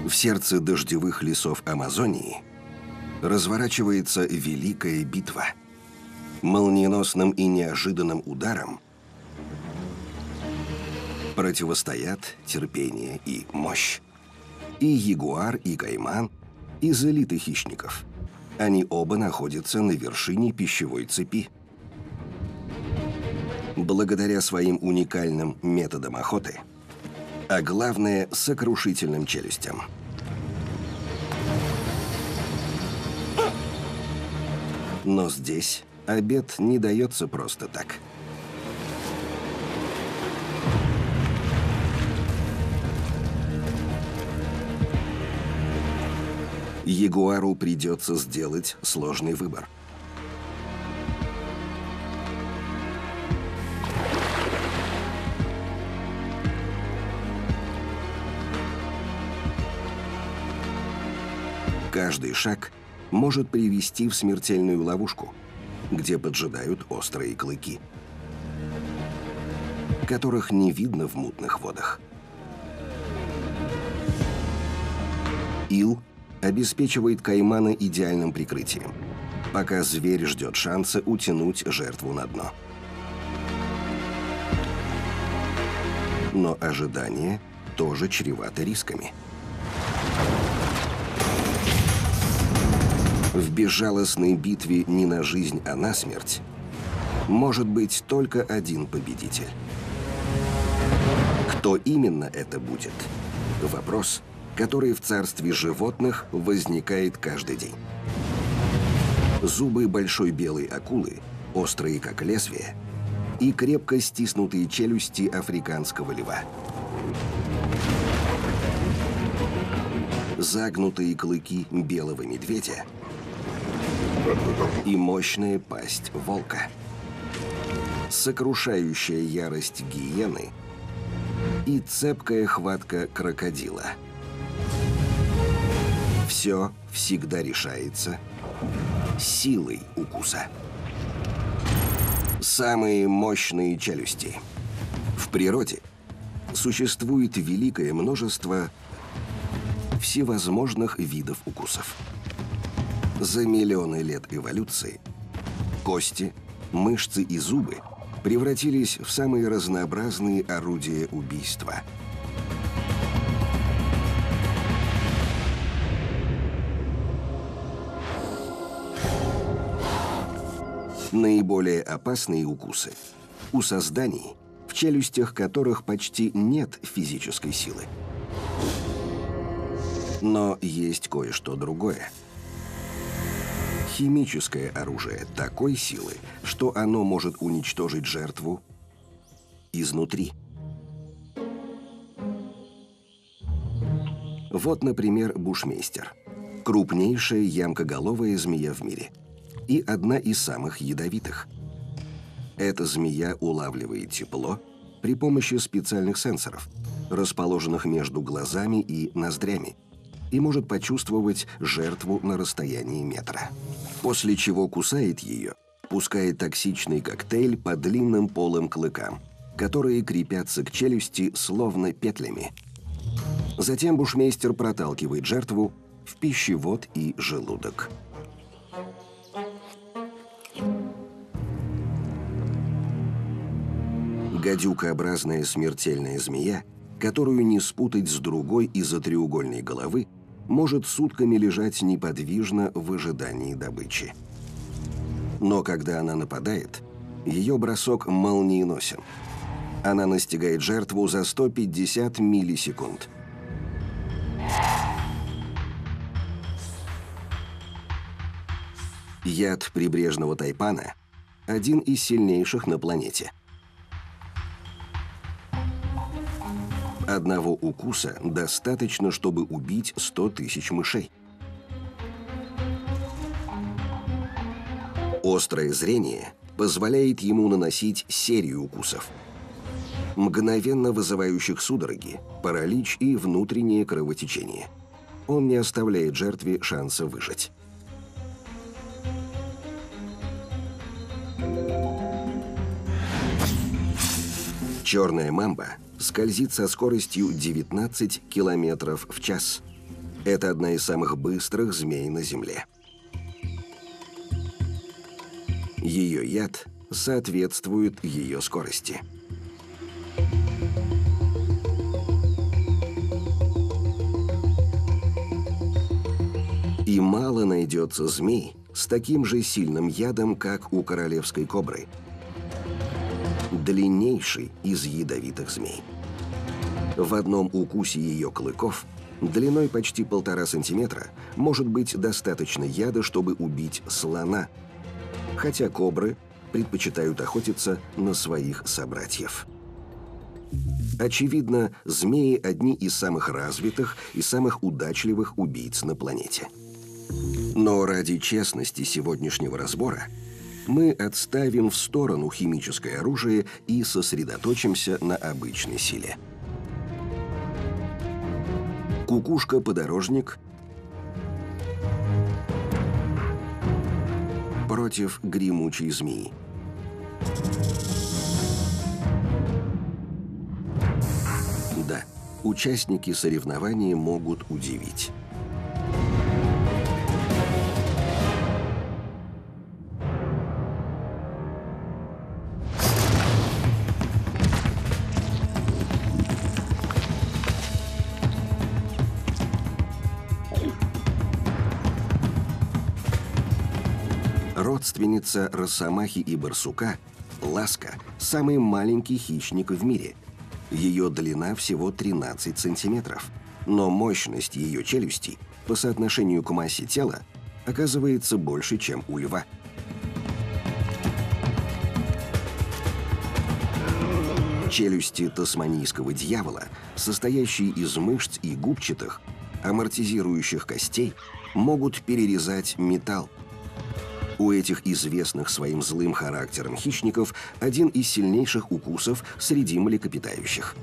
В сердце дождевых лесов Амазонии разворачивается великая битва. Молниеносным и неожиданным ударом противостоят терпение и мощь. И ягуар, и кайман из элиты хищников. Они оба находятся на вершине пищевой цепи. Благодаря своим уникальным методам охоты, а главное – сокрушительным челюстям. Но здесь обед не дается просто так. Ягуару придется сделать сложный выбор. Каждый шаг может привести в смертельную ловушку, где поджидают острые клыки, которых не видно в мутных водах. Ил обеспечивает каймана идеальным прикрытием, пока зверь ждет шанса утянуть жертву на дно. Но ожидание тоже чревато рисками. В безжалостной битве не на жизнь, а на смерть может быть только один победитель. Кто именно это будет? Вопрос, который в царстве животных возникает каждый день. Зубы большой белой акулы, острые как лезвие, и крепко стиснутые челюсти африканского льва. Загнутые клыки белого медведя и мощная пасть волка. Сокрушающая ярость гиены и цепкая хватка крокодила. Все всегда решается силой укуса. Самые мощные челюсти. В природе существует великое множество всевозможных видов укусов. За миллионы лет эволюции кости, мышцы и зубы превратились в самые разнообразные орудия убийства. Наиболее опасные укусы у созданий, в челюстях которых почти нет физической силы. Но есть кое-что другое. Химическое оружие такой силы, что оно может уничтожить жертву изнутри. Вот, например, бушмейстер. Крупнейшая ямкоголовая змея в мире. И одна из самых ядовитых. Эта змея улавливает тепло при помощи специальных сенсоров, расположенных между глазами и ноздрями, и может почувствовать жертву на расстоянии метра. После чего кусает ее, пуская токсичный коктейль по длинным полым клыкам, которые крепятся к челюсти словно петлями. Затем бушмейстер проталкивает жертву в пищевод и желудок. Гадюкообразная смертельная змея, которую не спутать с другой из-за треугольной головы, может сутками лежать неподвижно в ожидании добычи. Но когда она нападает, ее бросок молниеносен. Она настигает жертву за 150 миллисекунд. Яд прибрежного тайпана – один из сильнейших на планете. Одного укуса достаточно, чтобы убить 100 тысяч мышей. Острое зрение позволяет ему наносить серию укусов, мгновенно вызывающих судороги, паралич и внутреннее кровотечение. Он не оставляет жертве шанса выжить. Черная мамба скользит со скоростью 19 километров в час Это одна из самых быстрых змей на Земле. Ее яд соответствует ее скорости. И мало найдется змей с таким же сильным ядом, как у королевской кобры. Длиннейший из ядовитых змей. В одном укусе ее клыков длиной почти 1,5 сантиметра может быть достаточно яда, чтобы убить слона, хотя кобры предпочитают охотиться на своих собратьев. Очевидно, змеи – одни из самых развитых и самых удачливых убийц на планете. Но ради честности сегодняшнего разбора мы отставим в сторону химическое оружие и сосредоточимся на обычной силе. Кукушка-подорожник против гремучей змеи. Да, участники соревнований могут удивить. Родственница росомахи и барсука, ласка – самый маленький хищник в мире. Ее длина всего 13 сантиметров, но мощность ее челюстей по соотношению к массе тела оказывается больше, чем у льва. Челюсти тасманийского дьявола, состоящие из мышц и губчатых, амортизирующих костей, могут перерезать металл. У этих известных своим злым характером хищников один из сильнейших укусов среди млекопитающих.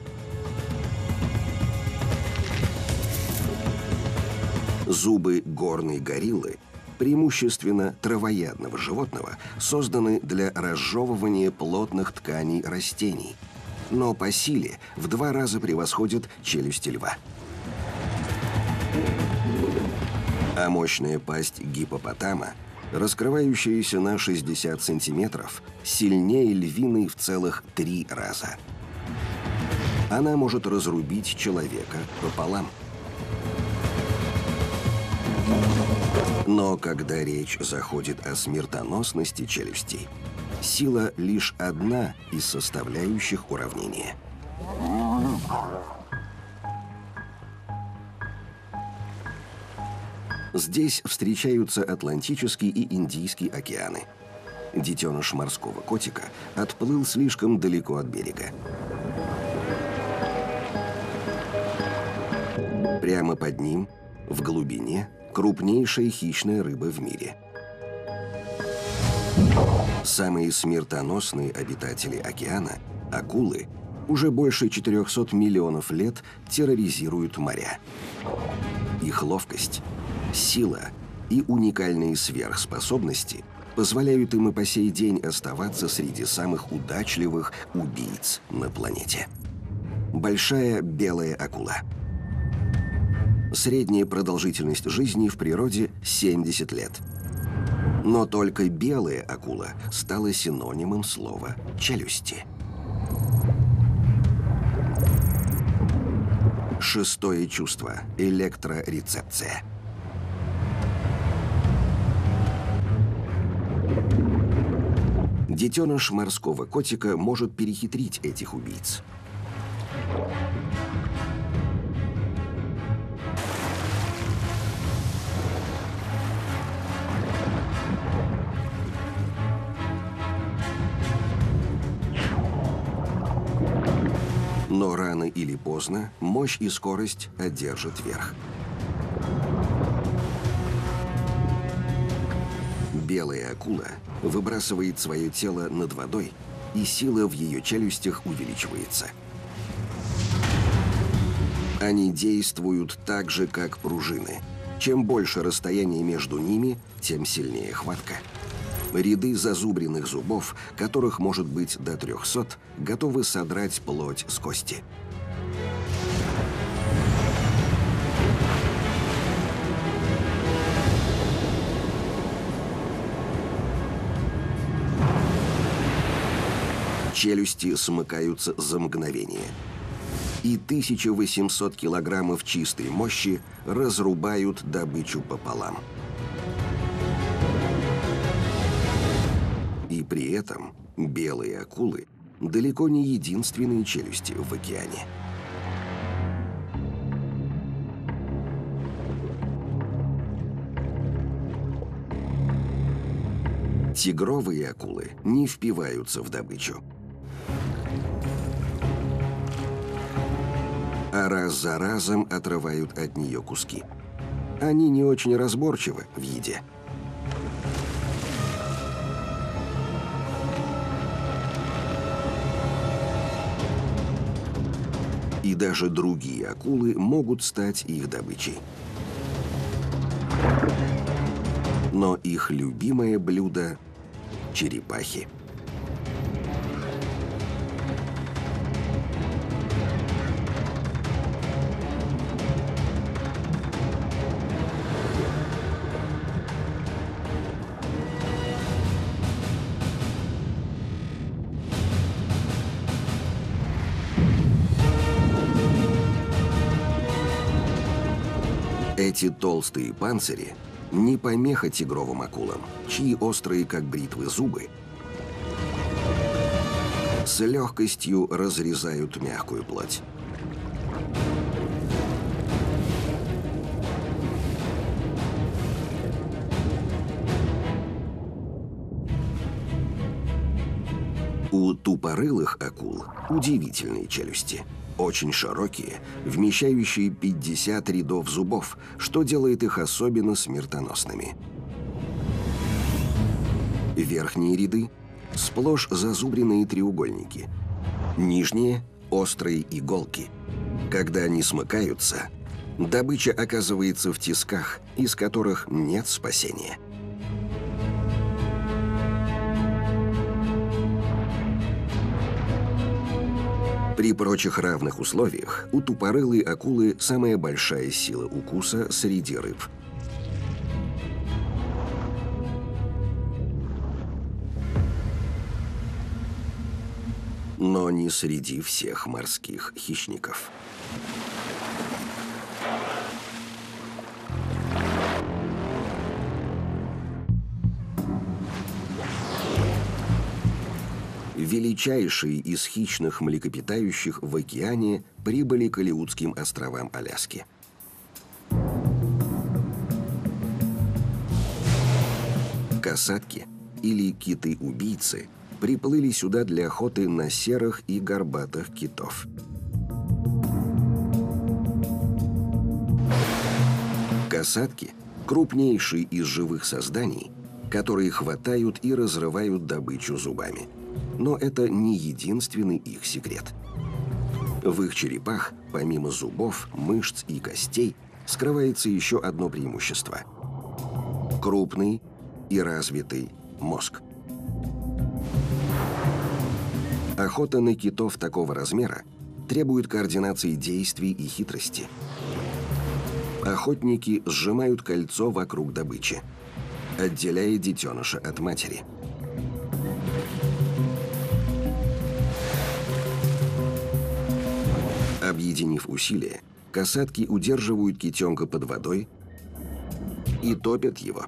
Зубы горной гориллы, преимущественно травоядного животного, созданы для разжевывания плотных тканей растений, но по силе в 2 раза превосходят челюсти льва. А мощная пасть гиппопотама, раскрывающаяся на 60 сантиметров, сильнее львиной в целых 3 раза. Она может разрубить человека пополам. Но когда речь заходит о смертоносности челюстей, сила лишь одна из составляющих уравнения. Здесь встречаются Атлантический и Индийский океаны. Детеныш морского котика отплыл слишком далеко от берега. Прямо под ним, в глубине, крупнейшая хищная рыба в мире. Самые смертоносные обитатели океана, акулы, уже больше 400 миллионов лет терроризируют моря. Их ловкость, сила и уникальные сверхспособности позволяют им и по сей день оставаться среди самых удачливых убийц на планете. Большая белая акула. Средняя продолжительность жизни в природе – 70 лет. Но только белая акула стала синонимом слова «челюсти». Шестое чувство – электрорецепция. Детеныш морского котика может перехитрить этих убийц. Но рано или поздно мощь и скорость одержат верх. Белая акула выбрасывает свое тело над водой, и сила в ее челюстях увеличивается. Они действуют так же, как пружины. Чем больше расстояние между ними, тем сильнее хватка. Ряды зазубренных зубов, которых может быть до 300, готовы содрать плоть с кости. Челюсти смыкаются за мгновение. И 1800 килограммов чистой мощи разрубают добычу пополам. И при этом белые акулы далеко не единственные челюсти в океане. Тигровые акулы не впиваются в добычу, а раз за разом отрывают от нее куски. Они не очень разборчивы в еде. И даже другие акулы могут стать их добычей. Но их любимое блюдо – черепахи. Эти толстые панцири не помеха тигровым акулам, чьи острые, как бритвы, зубы с легкостью разрезают мягкую плоть. У тупорылых акул удивительные челюсти. Очень широкие, вмещающие 50 рядов зубов, что делает их особенно смертоносными. Верхние ряды – сплошь зазубренные треугольники. Нижние – острые иголки. Когда они смыкаются, добыча оказывается в тисках, из которых нет спасения. При прочих равных условиях у тупорылой акулы самая большая сила укуса среди рыб. Но не среди всех морских хищников. Величайшие из хищных млекопитающих в океане прибыли к Алеутским островам Аляски. Касатки, или киты-убийцы, приплыли сюда для охоты на серых и горбатых китов. Касатки – крупнейшие из живых созданий, которые хватают и разрывают добычу зубами. Но это не единственный их секрет. В их черепах, помимо зубов, мышц и костей, скрывается еще одно преимущество – крупный и развитый мозг. Охота на китов такого размера требует координации действий и хитрости. Охотники сжимают кольцо вокруг добычи, отделяя детеныша от матери. Объединив усилия, касатки удерживают китенка под водой и топят его.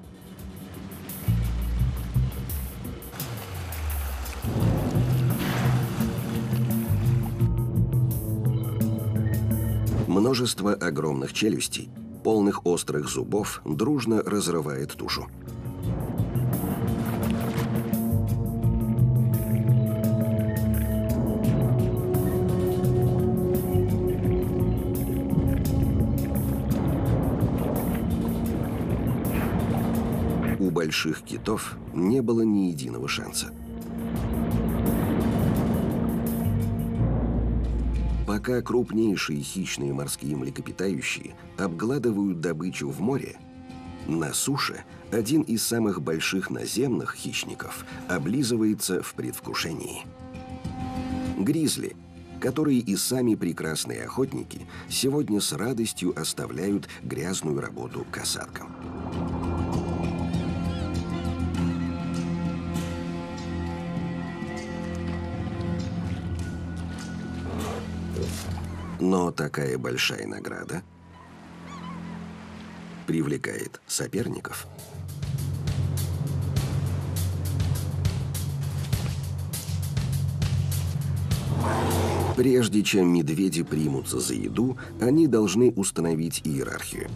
Множество огромных челюстей, полных острых зубов, дружно разрывает тушу. У больших китов не было ни единого шанса. Пока крупнейшие хищные морские млекопитающие обгладывают добычу в море, на суше один из самых больших наземных хищников облизывается в предвкушении. Гризли, которые и сами прекрасные охотники, сегодня с радостью оставляют грязную работу касаткам. Но такая большая награда привлекает соперников. Прежде чем медведи примутся за еду, они должны установить иерархию.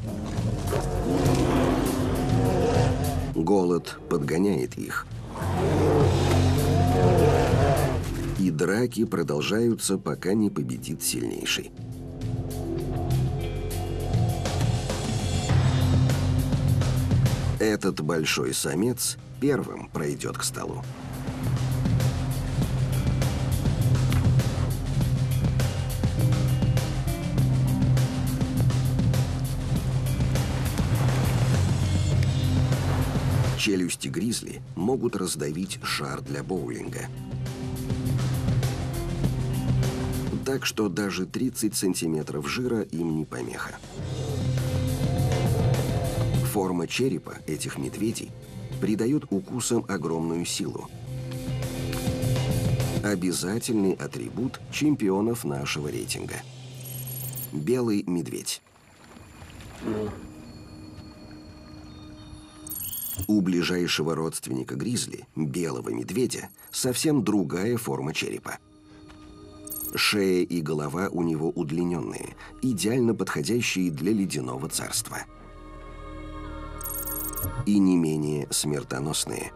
Голод подгоняет их. И драки продолжаются, пока не победит сильнейший. Этот большой самец первым пройдет к столу. Челюсти гризли могут раздавить шар для боулинга. Так что даже 30 сантиметров жира им не помеха. Форма черепа этих медведей придает укусам огромную силу. Обязательный атрибут чемпионов нашего рейтинга. Белый медведь. У ближайшего родственника гризли, белого медведя, совсем другая форма черепа. Шея и голова у него удлиненные, идеально подходящие для ледяного царства. И не менее смертоносные.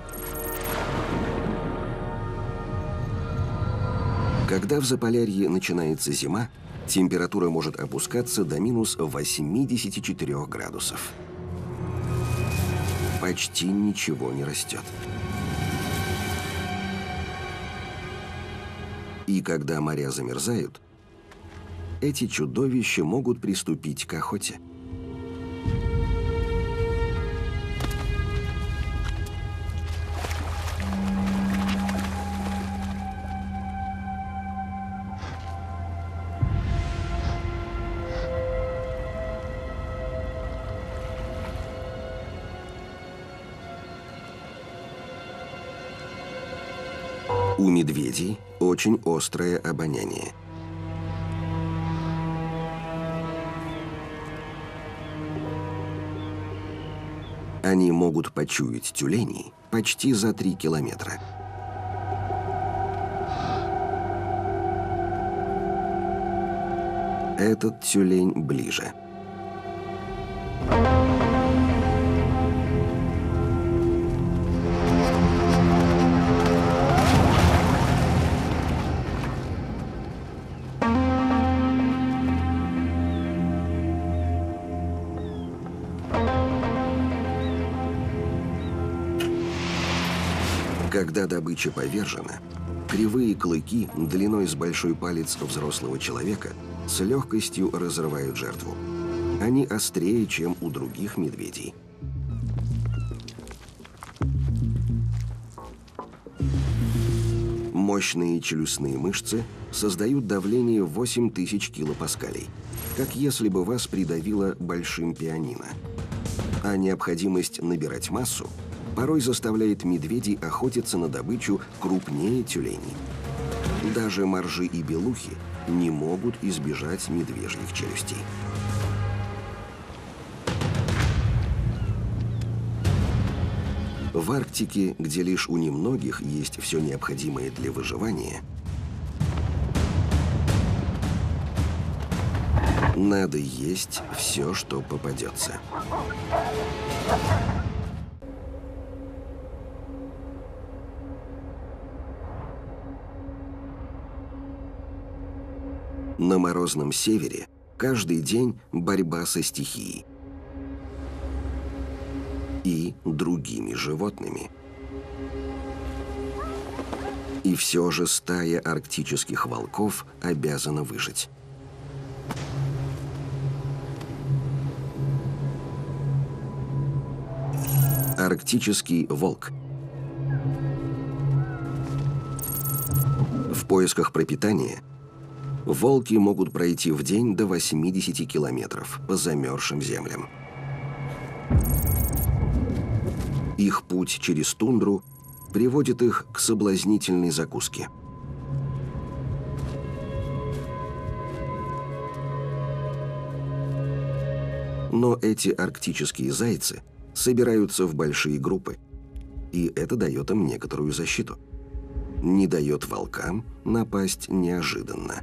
Когда в Заполярье начинается зима, температура может опускаться до минус 84 градусов. Почти ничего не растет. И когда моря замерзают, эти чудовища могут приступить к охоте. У медведей очень острое обоняние. Они могут почуять тюленей почти за 3 километра. Этот тюлень ближе. Когда добыча повержена, кривые клыки длиной с большой палец взрослого человека с легкостью разрывают жертву. Они острее, чем у других медведей. Мощные челюстные мышцы создают давление 8000 килопаскалей, как если бы вас придавило большим пианино. А необходимость набирать массу порой заставляет медведей охотиться на добычу крупнее тюленей. Даже моржи и белухи не могут избежать медвежьих челюстей. В Арктике, где лишь у немногих есть все необходимое для выживания, надо есть все, что попадется. На морозном севере каждый день борьба со стихией и другими животными. И все же стая арктических волков обязана выжить. Арктический волк. В поисках пропитания волки могут пройти в день до 80 километров по замерзшим землям. Их путь через тундру приводит их к соблазнительной закуске. Но эти арктические зайцы собираются в большие группы, и это дает им некоторую защиту. Не дает волкам напасть неожиданно.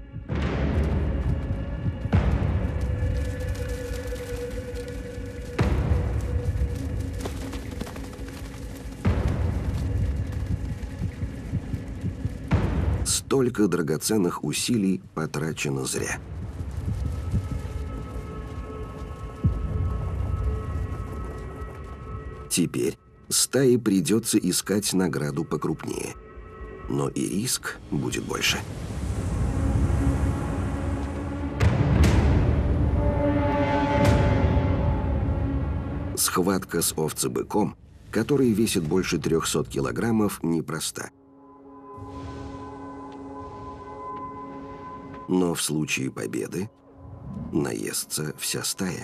Столько драгоценных усилий потрачено зря. Теперь стае придется искать награду покрупнее. Но и риск будет больше. Схватка с овцебыком, который весит больше 300 килограммов, непроста. Но в случае победы наестся вся стая.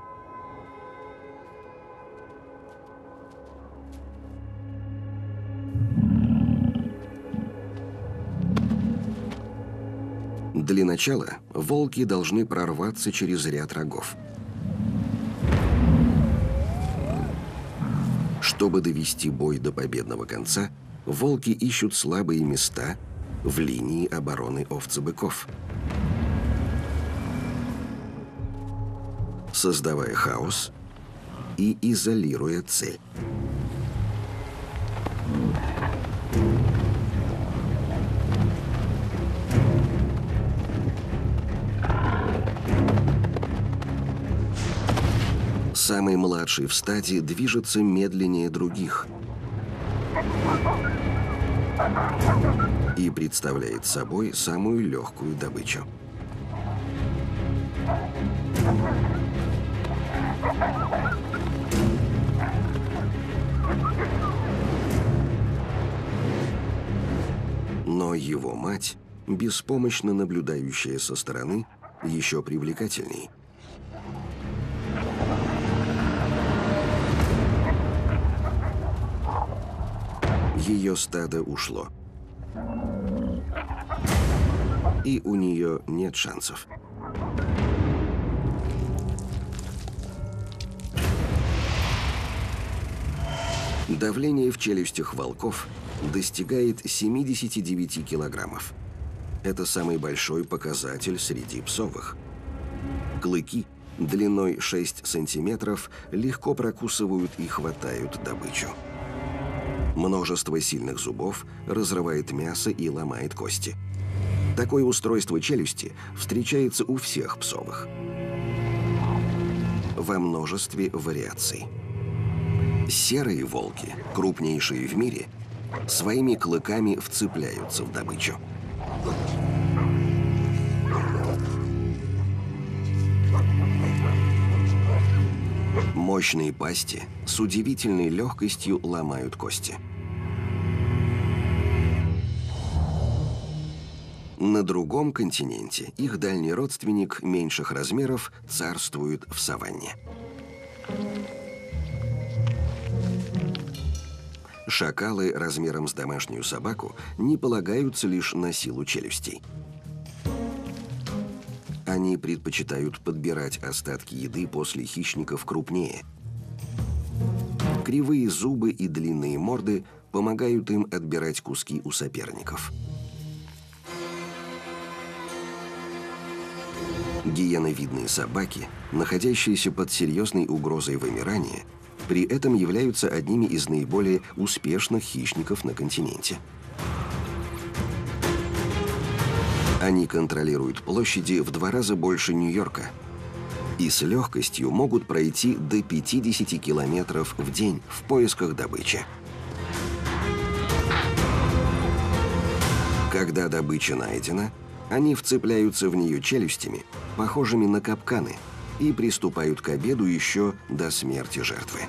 Для начала волки должны прорваться через ряд рогов. Чтобы довести бой до победного конца, волки ищут слабые места в линии обороны овцебыков, создавая хаос и изолируя цель. Самый младший в стаде движется медленнее других и представляет собой самую легкую добычу. Но его мать, беспомощно наблюдающая со стороны, еще привлекательней. Ее стадо ушло. И у нее нет шансов. Давление в челюстях волков достигает 79 килограммов. Это самый большой показатель среди псовых. Клыки длиной 6 сантиметров легко прокусывают и хватают добычу. Множество сильных зубов разрывает мясо и ломает кости. Такое устройство челюсти встречается у всех псовых. Во множестве вариаций. Серые волки, крупнейшие в мире, своими клыками вцепляются в добычу. Мощные пасти с удивительной легкостью ломают кости. На другом континенте их дальний родственник меньших размеров царствует в саванне. Шакалы размером с домашнюю собаку не полагаются лишь на силу челюстей. Они предпочитают подбирать остатки еды после хищников крупнее. Кривые зубы и длинные морды помогают им отбирать куски у соперников. Гиеновидные собаки, находящиеся под серьезной угрозой вымирания, при этом являются одними из наиболее успешных хищников на континенте. Они контролируют площади в 2 раза больше Нью-Йорка и с легкостью могут пройти до 50 километров в день в поисках добычи. Когда добыча найдена, они вцепляются в нее челюстями, похожими на капканы, и приступают к обеду еще до смерти жертвы.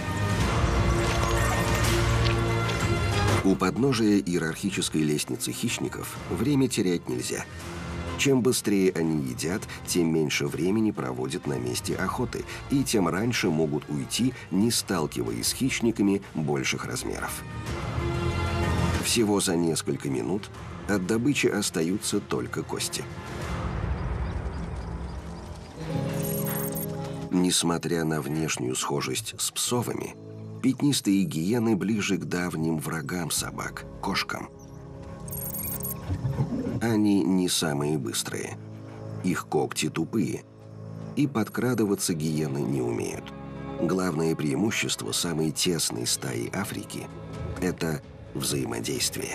У подножия иерархической лестницы хищников время терять нельзя. Чем быстрее они едят, тем меньше времени проводят на месте охоты, и тем раньше могут уйти, не сталкиваясь с хищниками больших размеров. Всего за несколько минут от добычи остаются только кости. Несмотря на внешнюю схожесть с псовыми, пятнистые гиены ближе к давним врагам собак – кошкам. Они не самые быстрые. Их когти тупые, и подкрадываться гиены не умеют. Главное преимущество самой тесной стаи Африки – это взаимодействие.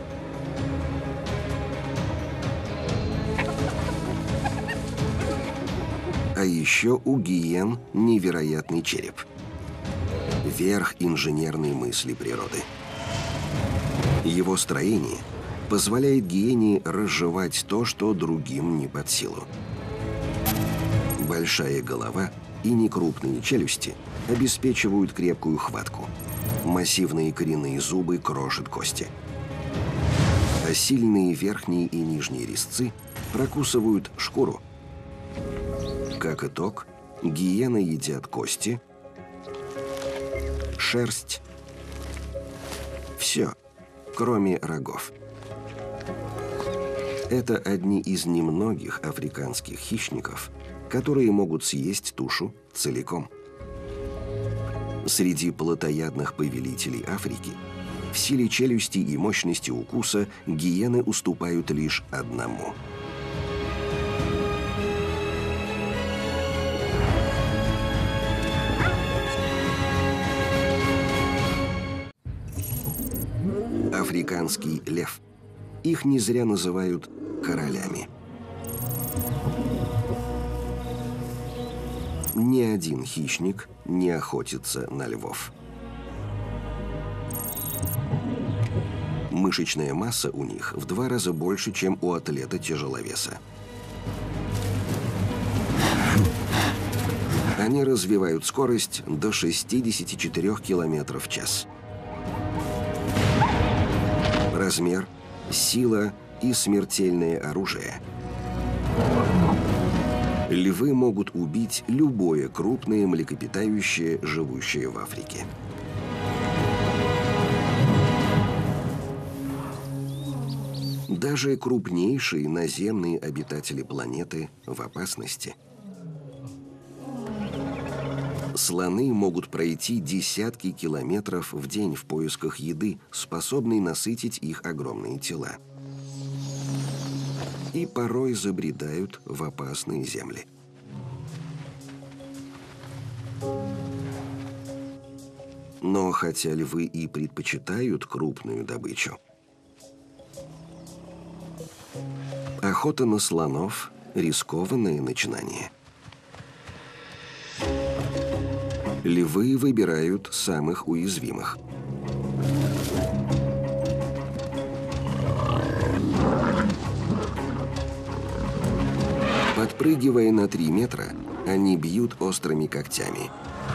А еще у гиен невероятный череп. Верх инженерной мысли природы. Его строение позволяет гиене разжевать то, что другим не под силу. Большая голова и некрупные челюсти обеспечивают крепкую хватку. Массивные коренные зубы крошат кости. А сильные верхние и нижние резцы прокусывают шкуру. Как итог, гиены едят кости, шерсть, все, кроме рогов. Это одни из немногих африканских хищников, которые могут съесть тушу целиком. Среди плотоядных повелителей Африки в силе челюсти и мощности укуса гиены уступают лишь одному. Африканский лев. Их не зря называют королями. Ни один хищник не охотится на львов. Мышечная масса у них в 2 раза больше, чем у атлета-тяжеловеса. Они развивают скорость до 64 км в час. Размер, сила и смертельное оружие. Львы могут убить любое крупное млекопитающее, живущее в Африке. Даже крупнейшие наземные обитатели планеты в опасности. Слоны могут пройти десятки километров в день в поисках еды, способной насытить их огромные тела. И порой забредают в опасные земли. Но хотя львы и предпочитают крупную добычу, охота на слонов – рискованное начинание. Львы выбирают самых уязвимых. Подпрыгивая на 3 метра, они бьют острыми когтями.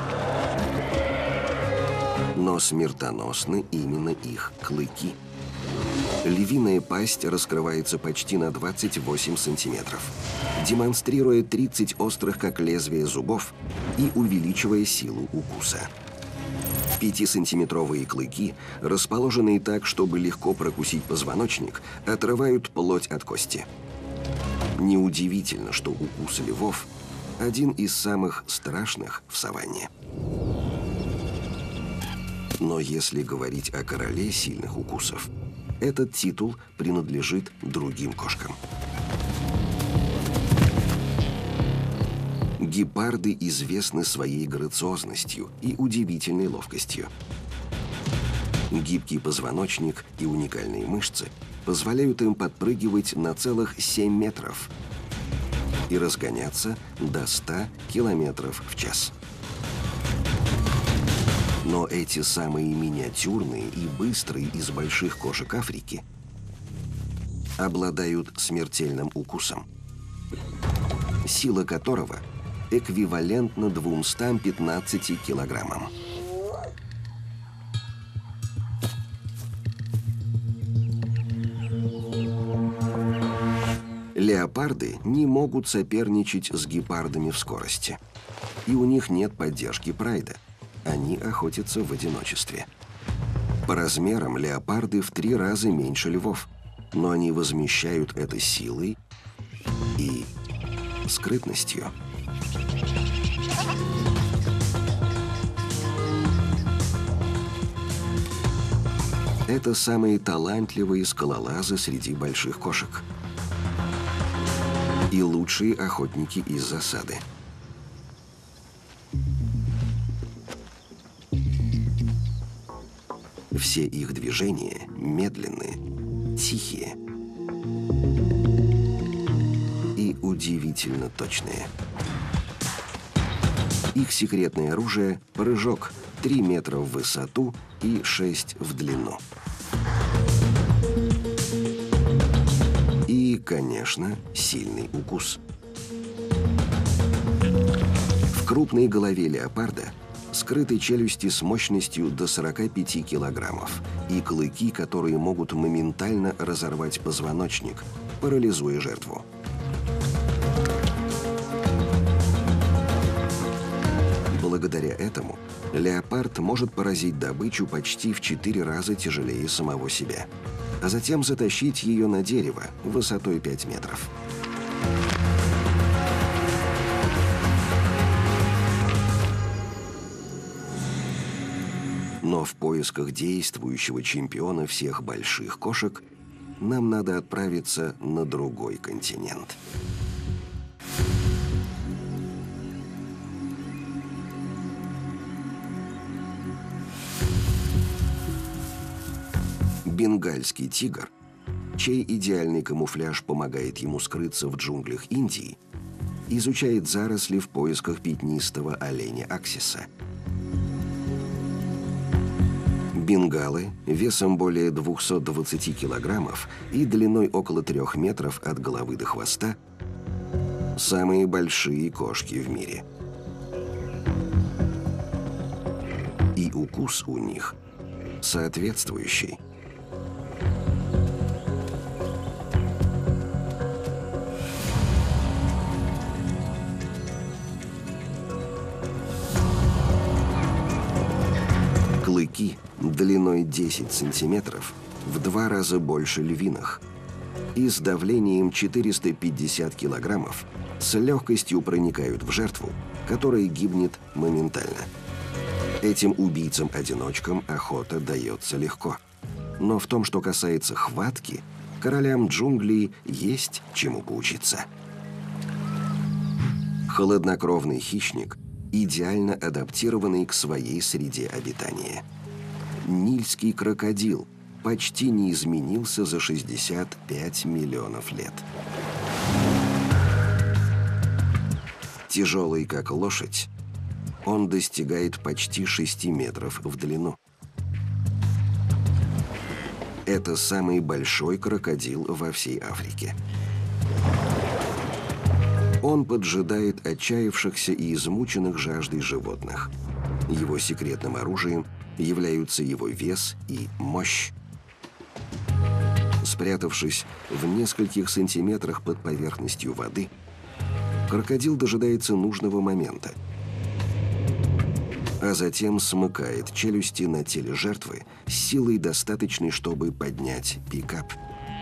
Но смертоносны именно их клыки. Львиная пасть раскрывается почти на 28 сантиметров, демонстрируя 30 острых, как лезвие, зубов и увеличивая силу укуса. 5-сантиметровые клыки, расположенные так, чтобы легко прокусить позвоночник, отрывают плоть от кости. Неудивительно, что укус львов – один из самых страшных в саванне. Но если говорить о короле сильных укусов, этот титул принадлежит другим кошкам. Гепарды известны своей грациозностью и удивительной ловкостью. Гибкий позвоночник и уникальные мышцы позволяют им подпрыгивать на целых 7 метров и разгоняться до 100 километров в час. Но эти самые миниатюрные и быстрые из больших кошек Африки обладают смертельным укусом, сила которого эквивалентна 215 килограммам. Леопарды не могут соперничать с гепардами в скорости, и у них нет поддержки прайда. Они охотятся в одиночестве. По размерам леопарды в 3 раза меньше львов, но они возмещают это силой и скрытностью. Это самые талантливые скалолазы среди больших кошек. И лучшие охотники из засады. Все их движения медленные, тихие и удивительно точные. Их секретное оружие – прыжок 3 метра в высоту и 6 в длину. И, конечно, сильный укус. В крупной голове леопарда скрыты челюсти с мощностью до 45 килограммов и клыки, которые могут моментально разорвать позвоночник, парализуя жертву. Благодаря этому леопард может поразить добычу почти в 4 раза тяжелее самого себя, а затем затащить ее на дерево высотой 5 метров. Но в поисках действующего чемпиона всех больших кошек нам надо отправиться на другой континент. Бенгальский тигр, чей идеальный камуфляж помогает ему скрыться в джунглях Индии, изучает заросли в поисках пятнистого оленя аксиса. Бенгалы весом более 220 килограммов и длиной около 3 метров от головы до хвоста – самые большие кошки в мире. И укус у них соответствующий. Клыки длиной 10 сантиметров в 2 раза больше львиных и с давлением 450 килограммов с легкостью проникают в жертву, которая гибнет моментально. Этим убийцам-одиночкам охота дается легко. Но в том, что касается хватки, королям джунглей есть чему поучиться. Холоднокровный хищник – идеально адаптированный к своей среде обитания. Нильский крокодил почти не изменился за 65 миллионов лет. Тяжелый как лошадь, он достигает почти 6 метров в длину. Это самый большой крокодил во всей Африке. Он поджидает отчаявшихся и измученных жаждой животных. Его секретным оружием являются его вес и мощь. Спрятавшись в нескольких сантиметрах под поверхностью воды, крокодил дожидается нужного момента, а затем смыкает челюсти на теле жертвы с силой, достаточной, чтобы поднять пикап.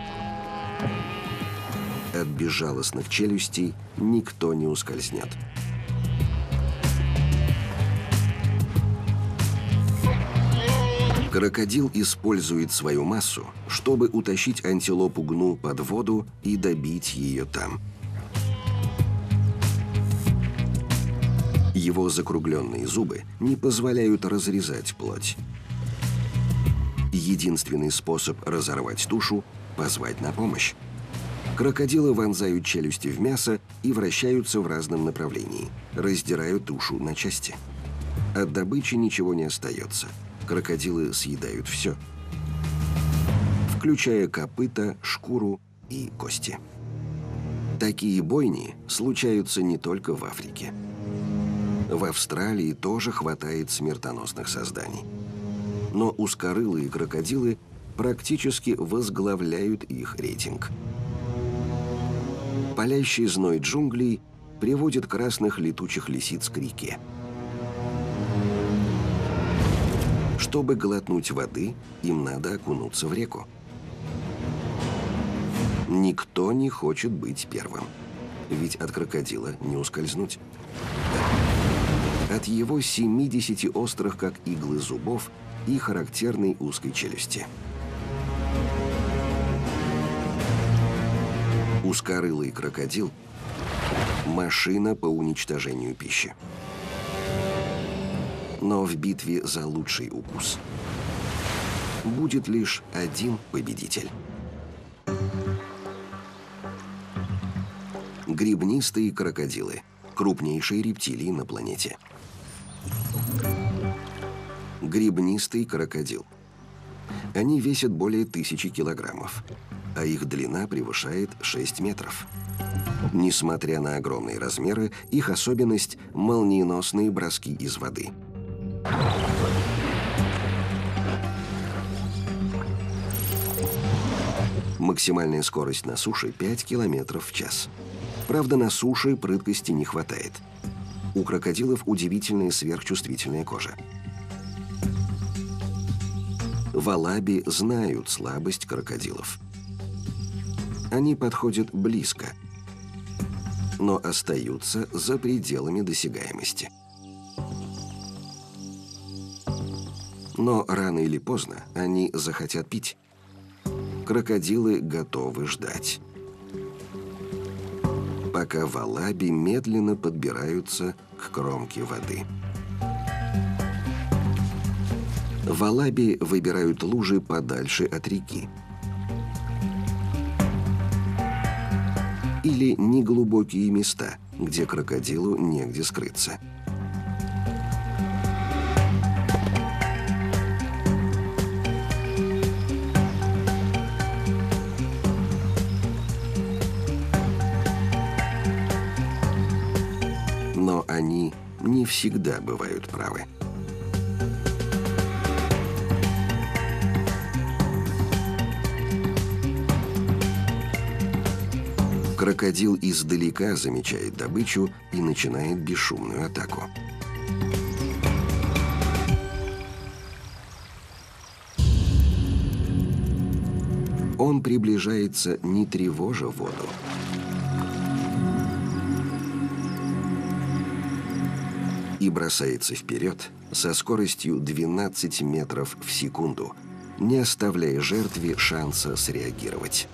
От безжалостных челюстей никто не ускользнет. Крокодил использует свою массу, чтобы утащить антилопу гну под воду и добить ее там. Его закругленные зубы не позволяют разрезать плоть. Единственный способ разорвать тушу – позвать на помощь. Крокодилы вонзают челюсти в мясо и вращаются в разном направлении, раздирают тушу на части. От добычи ничего не остается. Крокодилы съедают все, включая копыта, шкуру и кости. Такие бойни случаются не только в Африке. В Австралии тоже хватает смертоносных созданий. Но узкорылые крокодилы практически возглавляют их рейтинг. Палящий зной джунглей приводит красных летучих лисиц к реке. Чтобы глотнуть воды, им надо окунуться в реку. Никто не хочет быть первым, ведь от крокодила не ускользнуть. от его 70 острых, как иглы, зубов и характерной узкой челюсти. Узкорылый крокодил – машина по уничтожению пищи. Но в битве за лучший укус будет лишь один победитель. Гребнистые крокодилы – крупнейшие рептилии на планете. Гребнистый крокодил. Они весят более 1000 килограммов, а их длина превышает 6 метров. Несмотря на огромные размеры, их особенность – молниеносные броски из воды. Максимальная скорость на суше – 5 километров в час. Правда, на суше прыткости не хватает. У крокодилов удивительная сверхчувствительная кожа. Валаби знают слабость крокодилов. Они подходят близко, но остаются за пределами досягаемости. Но рано или поздно они захотят пить. Крокодилы готовы ждать, пока валаби медленно подбираются к кромке воды. Валаби выбирают лужи подальше от реки или неглубокие места, где крокодилу негде скрыться. Но они не всегда бывают правы. Крокодил издалека замечает добычу и начинает бесшумную атаку. Он приближается, не тревожа воду. И бросается вперед со скоростью 12 метров в секунду, не оставляя жертве шанса среагировать.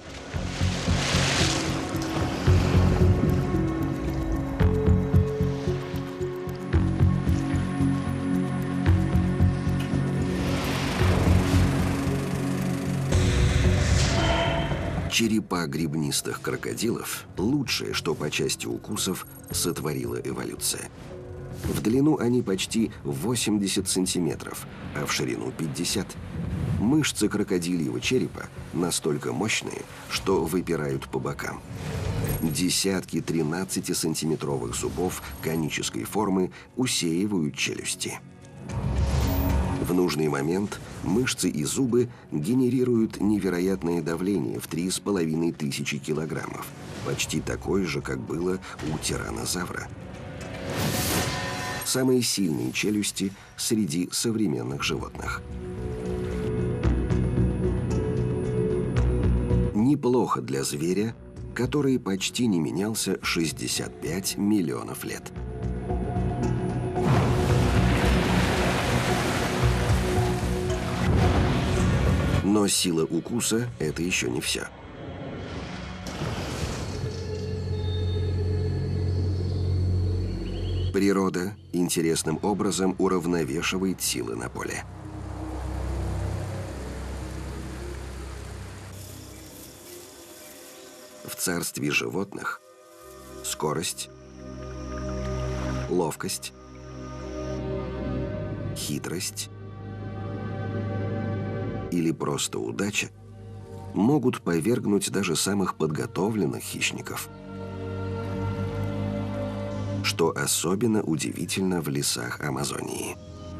Черепа гребнистых крокодилов – лучшее, что по части укусов сотворила эволюция. В длину они почти 80 сантиметров, а в ширину 50. Мышцы крокодильего черепа настолько мощные, что выпирают по бокам. Десятки 13-сантиметровых зубов конической формы усеивают челюсти. В нужный момент мышцы и зубы генерируют невероятное давление в 3500 килограммов, почти такое же, как было у тираннозавра. Самые сильные челюсти среди современных животных. Неплохо для зверя, который почти не менялся 65 миллионов лет. Но сила укуса – это еще не все. Природа интересным образом уравновешивает силы на поле. В царстве животных скорость, ловкость, хитрость или просто удача могут повергнуть даже самых подготовленных хищников. Что особенно удивительно в лесах Амазонии.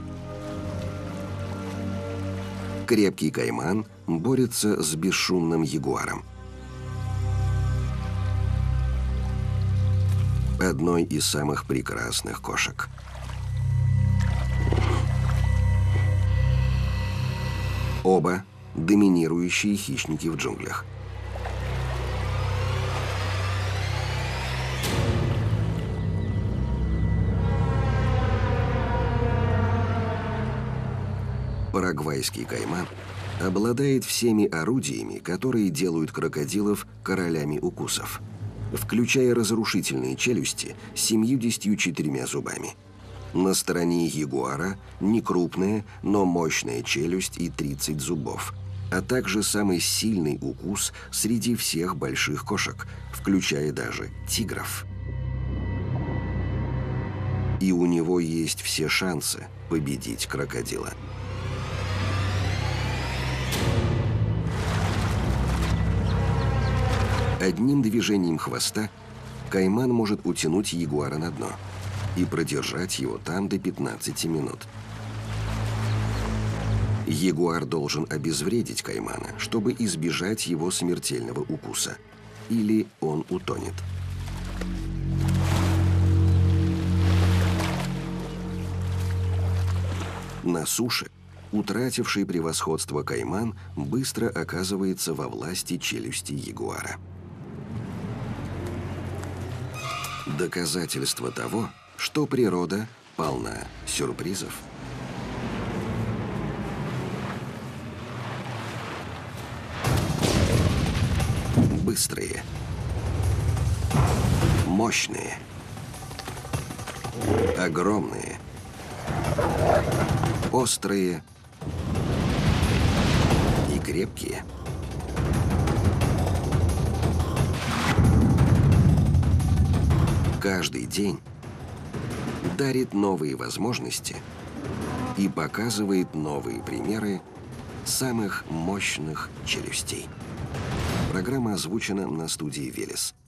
Крепкий кайман борется с бесшумным ягуаром. Одной из самых прекрасных кошек. Оба доминирующие хищники в джунглях. Парагвайский кайман обладает всеми орудиями, которые делают крокодилов королями укусов, включая разрушительные челюсти с 74 зубами. На стороне ягуара некрупная, но мощная челюсть и 30 зубов, а также самый сильный укус среди всех больших кошек, включая даже тигров. И у него есть все шансы победить крокодила. Одним движением хвоста кайман может утянуть ягуара на дно и продержать его там до 15 минут. Ягуар должен обезвредить каймана, чтобы избежать его смертельного укуса, или он утонет. На суше утративший превосходство кайман быстро оказывается во власти челюсти ягуара. Доказательство того, что природа полна сюрпризов. Быстрые, мощные, огромные, острые и крепкие. Каждый день дарит новые возможности и показывает новые примеры самых мощных челюстей. Программа озвучена на студии «Велес».